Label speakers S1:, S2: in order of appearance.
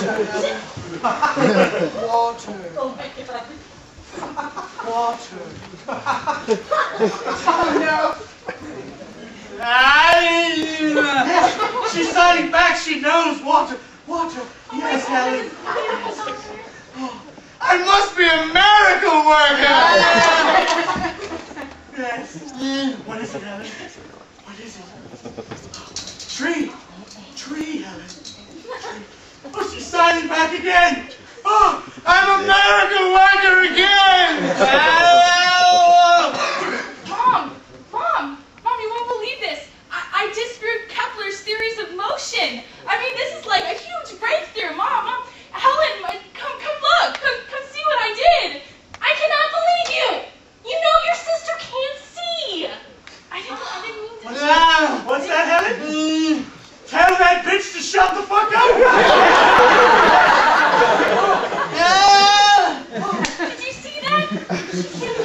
S1: Water. Water. Oh no. She's signing back. She knows. Water. Water. Yes, Helen. Oh, I must be a miracle worker. Yes. What is it, Helen? What is it? Tree. Tree, Helen. Tree. Oh, she's signing back again. Oh, I'm a miracle worker again.
S2: Mom, you won't believe this. I disproved Kepler's theories of motion. I mean, this is like a huge breakthrough. Mom, Helen, come look. Come see what I did. I cannot believe you. You know your sister can't see. I didn't mean to.
S1: What's that, Helen? Tell that bitch to shut the fuck up.
S2: Did you see that? She can't